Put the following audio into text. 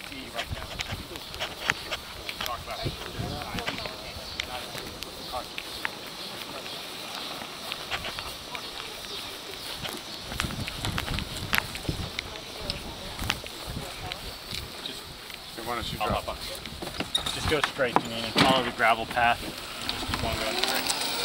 see right now. We'll talk about it. Why don't you drop? Just go straight, and follow the gravel path. Just keep on going straight.